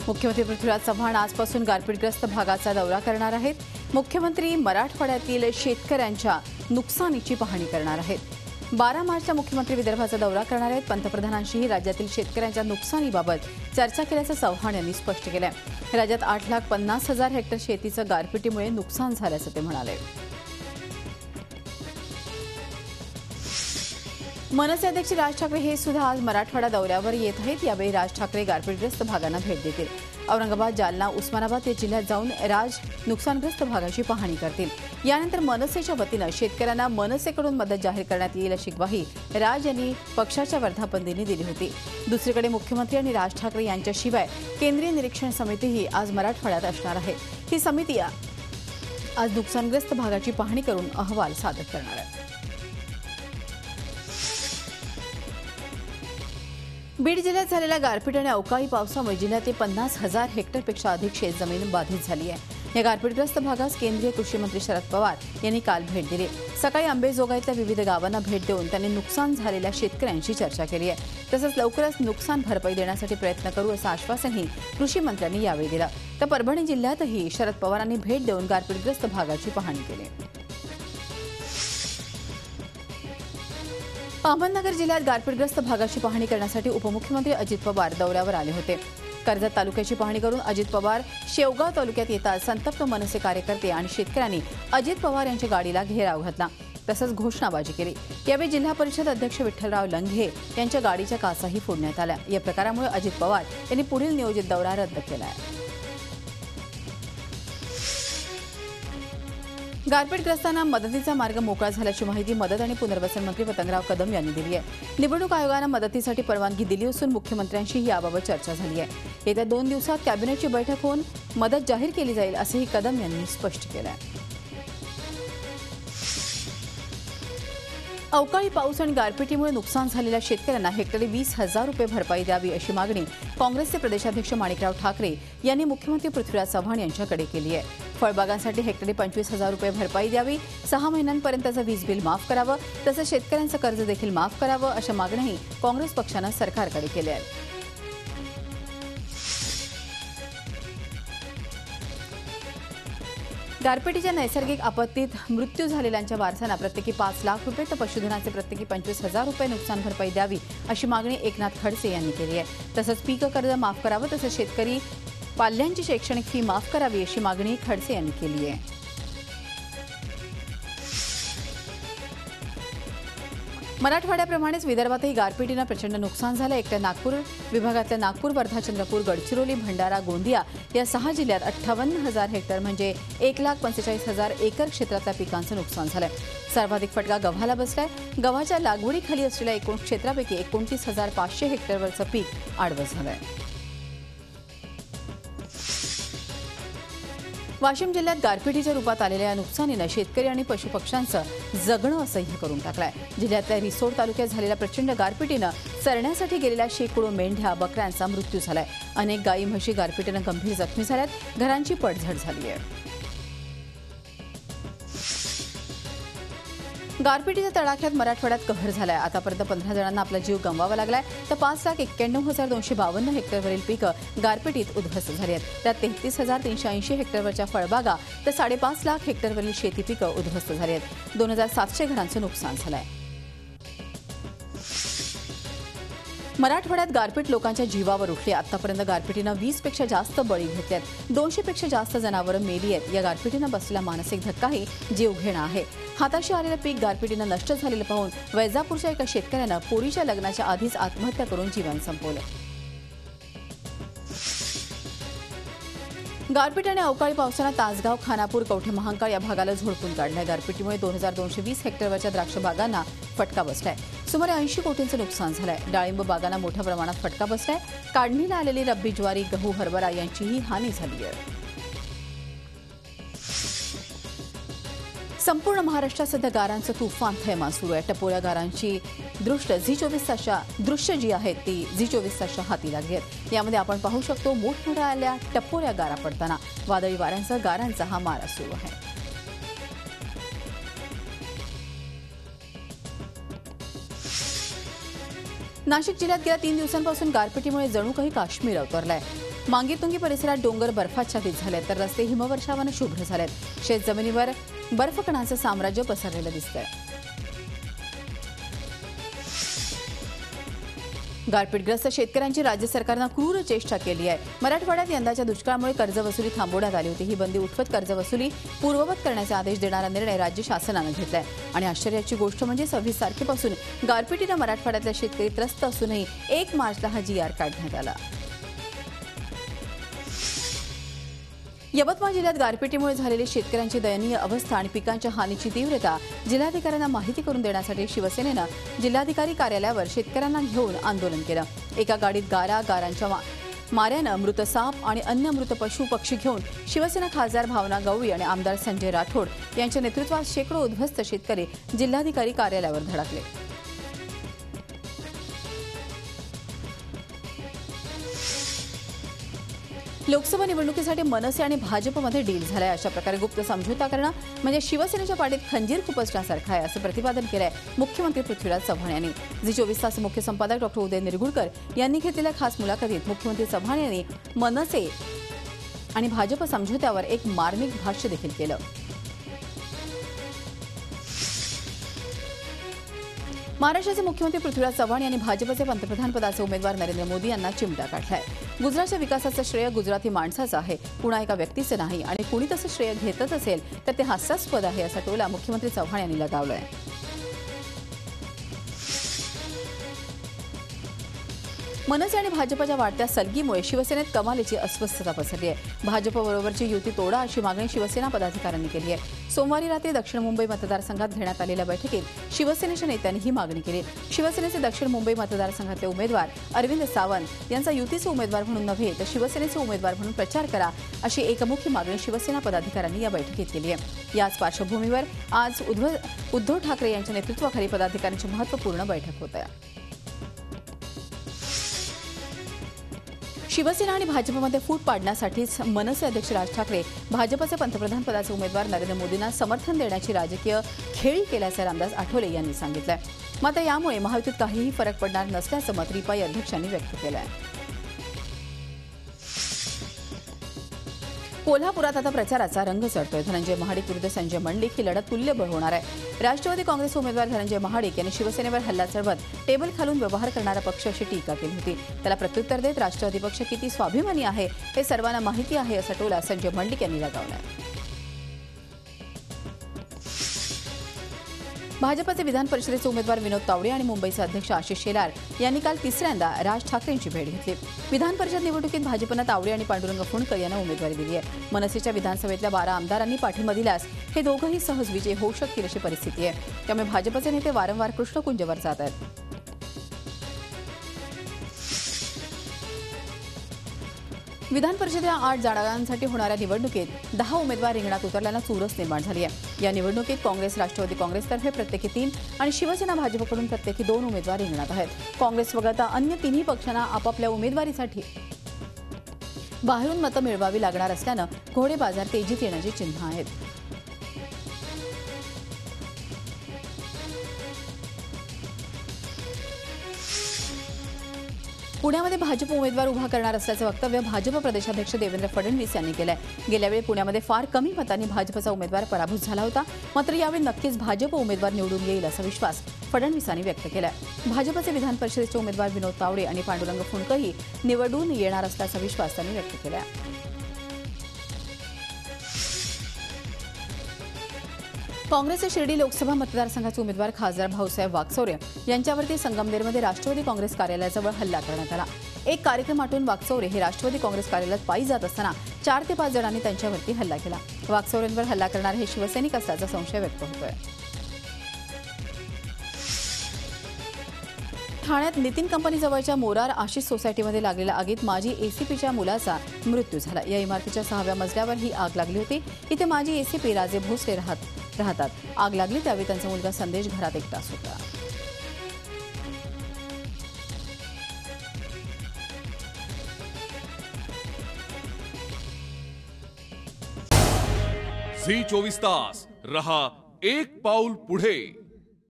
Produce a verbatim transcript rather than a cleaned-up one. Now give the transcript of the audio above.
मुख्यमंत्री पृथ्वीराज चव्हाण आजपासून गारपीटग्रस्त भागाचा दौरा करणार आहेत. मुख्यमंत्री मराठवाड्यातील शेतकऱ्यांच्या नुकसानीची पाहणी करणार आहेत. बारा मार्चला मुख्यमंत्री विदर्भाचा दौरा करणार आहेत. पंतप्रधानांशीही राज्यातील शेतकऱ्यांच्या नुकसानीबाबत चर्चा केल्याचं चव्हाण यांनी स्पष्ट केलं आहे. राज्यात आठ लाख पन्नास हजार हेक्टर शेतीचं गारपिटीमुळे नुकसान झाल्याचं ते म्हणाले. मनसे अध्यक्ष राज ठाकरे हे सुद्धा आज मराठवाडा दौऱ्यावर येत आहेत. यावेळी राज ठाकरे गारपीटग्रस्त भागांना भेट देतील. औरंगाबाद, जालना, उस्मानाबाद या जिल्ह्यात जाऊन राज नुकसानग्रस्त भागाची पाहणी करतील. यानंतर मनसेच्या वतीनं शेतकऱ्यांना मनसेकडून मदत जाहीर करण्यात येईल अशी ग्वाही राज यांनी पक्षाच्या वर्धापनदिनी दिली होती. दुसरीकडे मुख्यमंत्री आणि राज ठाकरे यांच्याशिवाय केंद्रीय निरीक्षण समितीही आज मराठवाड्यात असणार आहे. ही समिती आज नुकसानग्रस्त भागाची पाहणी करून अहवाल सादर करणार आहे. बीड जिल्ह्यात झालेल्या गारपीट आणि अवकाळी पावसामुळे जिल्ह्यातील पन्नास हजार हेक्टरपेक्षा अधिक शेतजमीन बाधित झाली आहे. या गारपीटग्रस्त भागास केंद्रीय कृषी मंत्री शरद पवार यांनी काल भेट दिली. सकाळी अंबेजोगाईतल्या विविध गावांना भेट देऊन त्यांनी नुकसान झालेल्या शेतकऱ्यांशी चर्चा केली आहे. तसंच लवकरच नुकसान भरपाई देण्यासाठी प्रयत्न करू असं आश्वासनही कृषी मंत्र्यांनी यावेळी दिलं. तर परभणी जिल्ह्यातही शरद पवारांनी भेट देऊन गारपीटग्रस्त भागाची पाहणी केली. अहमदनगर जिल्ह्यात गारपीटग्रस्त भागाची पाहणी करण्यासाठी उपमुख्यमंत्री अजित पवार दौऱ्यावर आले होते. कर्जत तालुक्याची पाहणी करून अजित पवार शेवगाव तालुक्यात येताच संतप्त मनसे कार्यकर्ते आणि शेतकऱ्यांनी अजित पवार यांच्या गाडीला घेराव घातला. तसंच घोषणाबाजी केली. यावेळी जिल्हा परिषद अध्यक्ष विठ्ठलराव लंघे यांच्या गाडीच्या काचाही फोडण्यात आल्या. या प्रकारामुळे अजित पवार यांनी पुढील नियोजित दौरा रद्द केला आहे. गारपीटग्रस्तांना मदतीचा मार्ग मोकळा झाल्याची माहिती मदत आणि पुनर्वसन मंत्री पतंगराव कदम यांनी दिली आहे. निवडणूक आयोगानं मदतीसाठी परवानगी दिली असून मुख्यमंत्र्यांशीही याबाबत चर्चा झाली आहे. येत्या दोन दिवसात कॅबिनेटची बैठक होऊन मदत जाहीर केली जाईल असंही कदम यांनी स्पष्ट केलं आहे. अवकाळी पाऊस आणि गारपिटीमुळे नुकसान झालेल्या शेतकऱ्यांना हेक्टरी वीस हजार रुपये भरपाई द्यावी अशी मागणी काँग्रेसचे प्रदेशाध्यक्ष माणिकराव ठाकरे यांनी मुख्यमंत्री पृथ्वीराज चव्हाण यांच्याकडे केली आहे. फळबागांसाठी हेक्टरी पंचवीस हजार रुपये भरपाई द्यावी, सहा महिन्यांपर्यंतचं वीज बिल माफ करावं, तसंच शेतकऱ्यांचं कर्ज देखील माफ करावं अशा मागण्याही काँग्रेस पक्षानं सरकारकडे केल्या आहेत. गारपिटीच्या नैसर्गिक आपत्तीत मृत्यू झालेल्यांच्या वारसांना प्रत्येकी पाच लाख रुपये तर पशुधनाचे प्रत्येकी पंचवीस हजार रुपये नुकसान भरपाई द्यावी अशी मागणी एकनाथ खडसे यांनी केली आहे. तसंच पीक कर्ज माफ करावं, तसंच शेतकरी पाल्यांची शैक्षणिक फी माफ करावी अशी मागणी खडसे यांनी केली आहे. मराठवाड्याप्रमाणेच विदर्भातही गारपिटीनं प्रचंड नुकसान झालं. एकट्या नागपूर विभागातल्या नागपूर, वर्धा, चंद्रपूर, गडचिरोली, भंडारा, गोंदिया या सहा जिल्ह्यात अठ्ठावन्न हजार हेक्टर म्हणजे एक लाख पंचेचाळीस हजार एकर क्षेत्रातल्या पिकांचं नुकसान झालंय. सर्वाधिक फटका गव्हाला बसलाय. गव्हाच्या लागवडीखाली असलेल्या एकूण क्षेत्रापैकी एकोणतीस हजार पाचशे हेक्टरवरचं पीक आडवं झालंय. वाशिम जिल्ह्यात गारपिटीच्या रूपात आलेल्या या नुकसानीनं शेतकरी आणि पशुपक्ष्यांचं जगणं असह्य करून टाकलंय. जिल्ह्यातल्या रिसोड तालुक्यात झालेल्या प्रचंड गारपिटीनं चरण्यासाठी गेलेल्या शेकडो मेंढ्या, बकऱ्यांचा मृत्यू झालाय. अनेक गायी म्हशी गारपिटीनं गंभीर जखमी झाल्यात. घरांची पडझड झाली आहे. गारपिटीच्या तडाख्यात मराठवाड्यात कहर झालाय. आतापर्यंत पंधरा जणांना आपला जीव गमवावा लागलाय. तर पाच लाख एक्क्याण्णव हजार दोनशे बावन्न हेक्टरवरील पिकं गारपिटीत उद्ध्वस्त झाली आहेत. त्यात तेहतीस हजार तीनशे ऐंशी हेक्टरवरच्या फळबागा तर साडेपाच लाख हेक्टरवरील शेती पिकं उद्ध्वस्त झाली आहेत. दोन हजार सातशे घरांचं नुकसान झालंय. मराठवाड्यात गारपीट लोकांच्या जीवावर उठली. आतापर्यंत गारपिटीनं वीस पेक्षा जास्त बळी घेतलेत. दोनशे पेक्षा जास्त जनावरं मेली आहेत. या गारपिटीनं बसलेला मानसिक धक्काही जीवघेणा आहे. हाताशी आलेलं पीक गारपिटीनं नष्ट झालेलं पाहून वैजापूरच्या एका शेतकऱ्यानं पोरीच्या लग्नाच्या आधीच आत्महत्या करून जीवन संपवलं. गारपीट आणि अवकाळी पावसानं तासगाव, खानापूर, कवठे महांकाळ या भागाला झोडपून काढलंय. गारपिटीमुळे दोन हजार दोनशे वीस हेक्टरवरच्या द्राक्ष बागांना फटका बसलाय. सुमारे ऐंशी कोटींचं नुकसान झालंय. डाळिंब बागांना मोठ्या प्रमाणात फटका बसलाय. काढणीला आलेली रब्बी ज्वारी, गहू, हरभरा यांचीही हानी झाली आहे. संपूर्ण महाराष्ट्रात सध्या गारांचं तुफान थैमान सुरू आहे. टपोऱ्या गारांची दृष्ट झी चोवीस तासच्या दृश्य जी आहेत ती झी चोवीस तासच्या हाती लागली आहेत. यामध्ये आपण पाहू शकतो मोठमोठ्या टपोऱ्या गारा पडताना. वादळी वाऱ्यांचा गारांचा हा मारा सुरू आहे. नाशिक जिल्ह्यात गेल्या तीन दिवसांपासून गारपिटीमुळे जणू काही काश्मीर अवतरलाय। मांगीतुंगी परिसरात डोंगर बर्फाच्छादित झाले तर रस्ते हिमवर्षावाने शुभ्र झालेत। शेत जमिनीवर बर्फकणांचं साम्राज्य पसरलेलं दिसतंय। गारपीटग्रस्त शेतकऱ्यांची राज्य सरकारने क्रूर चेष्टा केली आहे। मराठवाड्यात यंदाच्या दुष्काळामुळे कर्जवसुली थांबवण्यात आली होती। ही बंदी उठवत कर्जवसुली पूर्ववत करण्याचे आदेश देणारा निर्णय राज्य शासनाने घेतलाय। आणि आश्चर्याची गोष्ट म्हणजे सव्वीस तारखेपासून गारपिटीने मराठवाड्यातल्या शेतकरी त्रस्त असूनही एक मार्चला हा जी आर काढण्यात आला। यवतमाळ जिल्ह्यात गारपिटीमुळे झालेली शेतकऱ्यांची दयनीय अवस्था आणि पिकांच्या हानीची तीव्रता जिल्हाधिकाऱ्यांना माहिती करून देण्यासाठी शिवसेनेनं जिल्हाधिकारी कार्यालयावर शेतकऱ्यांना घेऊन आंदोलन केलं। एका गाडीत गारा गारांच्या माऱ्यानं मृत साप आणि अन्य मृत पशु पक्षी घेऊन शिवसेना खासदार भावना गवळी आणि आमदार संजय राठोड यांच्या नेतृत्वात शेकडो उद्ध्वस्त शेतकरी जिल्हाधिकारी कार्यालयावर धडकले। लोकसभा निवडणुकीसाठी मनसे आणि भाजपमध्ये डील झालाय। अशा प्रकारे गुप्त समझोता करणं म्हणजे शिवसेनेच्या पाठीत खंजीर खुपसण्यासारखं आहे, असं प्रतिपादन केलंय मुख्यमंत्री पृथ्वीराज चव्हाण यांनी। झी चोवीस तास मुख्य संपादक डॉक्टर उदय निरगुडकर यांनी घेतलेल्या खास मुलाखतीत मुख्यमंत्री चव्हाण यांनी मनसे आणि भाजप समझोत्यावर एक मार्मिक भाष्य देखील केलं। महाराष्ट्राचे मुख्यमंत्री पृथ्वीराज चव्हाण यांनी भाजपचे पंतप्रधान पदाचे उमेदवार नरेंद्र मोदी यांना चिमटा काढलाय। गुजरातच्या विकासाचं श्रेय गुजराती माणसाचं आहे, कुणा एका व्यक्तीचं नाही आणि कुणी तसं श्रेय घेतच असेल तर ते हास्यास्पद आहे, असा टोला मुख्यमंत्री चव्हाण यांनी लगावलाय। मनसे आणि भाजपच्या वाढत्या सलगीमुळे शिवसेनेत कमालीची अस्वस्थता पसरली आहे। भाजपबरोबरची युती तोडा अशी मागणी शिवसेना पदाधिकाऱ्यांनी केली आहे। सोमवारी रात्री दक्षिण मुंबई मतदारसंघात घेण्यात आलेल्या बैठकीत शिवसेनेच्या नेत्यांनी ही मागणी केली। शिवसेनेचे दक्षिण मुंबई मतदारसंघातले उमेदवार अरविंद सावंत यांचा युतीचे उमेदवार म्हणून नव्हे तर शिवसेनेचे उमेदवार म्हणून प्रचार करा, अशी एकमुखी मागणी शिवसेना पदाधिकाऱ्यांनी या बैठकीत केली आहे। याच पार्श्वभूमीवर आज उद्धव ठाकरे यांच्या नेतृत्वाखाली पदाधिकाऱ्यांची महत्त्वपूर्ण बैठक होत आहे। शिवसेना आणि भाजपमध्ये फूट पाडण्यासाठीच मनसे अध्यक्ष राज ठाकरे भाजपचे पंतप्रधान पदाचे उमेदवार नरेंद्र मोदींना समर्थन देण्याची राजकीय खेळी केल्याचा रामदास आठवले यांनी सांगितलं। मात्र यामुळे महायुतीत काहीही फरक पडणार नसल्याचं मत रिपाई अध्यक्षांनी व्यक्त केलं आहे। कोल्हापुरात आता प्रचाराचा रंग चढतोय। धनंजय महाडिक विरुद्ध संजय मंडलिक ही लढत तुल्यबळ होणार आहे। राष्ट्रवादी काँग्रेस उमेदवार धनंजय महाडिक यांनी शिवसेनेवर हल्ला चढवत टेबल खालून व्यवहार करणारा पक्ष अशी टीका केली होती। त्याला प्रत्युत्तर देत राष्ट्रवादी पक्ष किती स्वाभिमानी आहे हे सर्वांना माहिती आहे, असा टोला संजय मंडलिक यांनी लगावला। भाजपचे विधान परिषदेचे उमेदवार विनोद तावडे आणि मुंबईचे अध्यक्ष आशिष शेलार यांनी काल तिसऱ्यांदा राज ठाकरेंची भेट घेतली। विधान परिषद निवडणुकीत भाजपनं तावडे आणि पांडुरंग फुंडकर यांना उमेदवारी दिली आहे। मनसेच्या विधानसभेतल्या बारा आमदारांनी पाठिंबा दिल्यास हे दोघंही सहज विजयी होऊ शकतील अशी परिस्थिती आहे। त्यामुळे भाजपचे नेते वारंवार कृष्णकुंजवर जात आहेत। विधान परिषदेच्या आठ जागांसाठी होणाऱ्या निवडणुकीत दहा उमेदवार रिंगणात उतरल्यानं चुरस निर्माण झाली आहे। या निवडणुकीत काँग्रेस राष्ट्रवादी काँग्रेसतर्फे प्रत्येकी तीन आणि शिवसेना भाजपकडून प्रत्येकी दोन उमेदवार रिंगणात आहेत। काँग्रेस वगळता अन्य तिन्ही पक्षांना आपापल्या उमेदवारीसाठी बाहेरून मतं मिळवावी लागणार असल्यानं घोडे बाजार तेजीत येण्याची चिन्ह आहेत। पुण्यामध्ये भाजप उमेदवार उभा करणार असल्याचं वक्तव्य भाजप प्रदेशाध्यक्ष देवेंद्र फडणवीस यांनी केलंय। गेल्यावेळी पुण्यामध्ये फार कमी मतांनी भाजपचा उमेदवार पराभूत झाला होता, मात्र यावेळी नक्कीच भाजप उमेदवार निवडून येईल असा विश्वास फडणवीसांनी व्यक्त केलाय। भाजपचे विधान परिषदेचे उमेदवार विनोद तावडे आणि पांडुरंग फुंडकरही निवडून येणार असल्याचा विश्वास त्यांनी व्यक्त केलाय। काँग्रेसचे शिर्डी लोकसभा मतदारसंघाचे उमेदवार खासदार भाऊसाहेब वागचौरे यांच्यावरती संगमनेरमध्ये राष्ट्रवादी काँग्रेस कार्यालयाजवळ हल्ला करण्यात आला। एक कार्यक्रम आटून वागचौरे हे राष्ट्रवादी काँग्रेस कार्यालयात पायी जात असताना चार ते पाच जणांनी त्यांच्यावरती हल्ला केला। वागचौरेंवर हल्ला करणारे हे शिवसैनिक असल्याचा संशय व्यक्त होतोय। ठाण्यात नितीन कंपनीजवळच्या मोरार आशिष सोसायटीमध्ये लागलेल्या आगीत माजी एसीपीच्या मुलाचा मृत्यू झाला। या इमारतीच्या सहाव्या मजल्यावर ही आग लागली होती। इथे माजी एसीपी राजे भोसले राहत राहतात। आग लागली त्यावेळी त्यांचा मुलगा संदेश घरात एकटाच होता। झी चोवीस तास रहा एक पाऊल पुढे।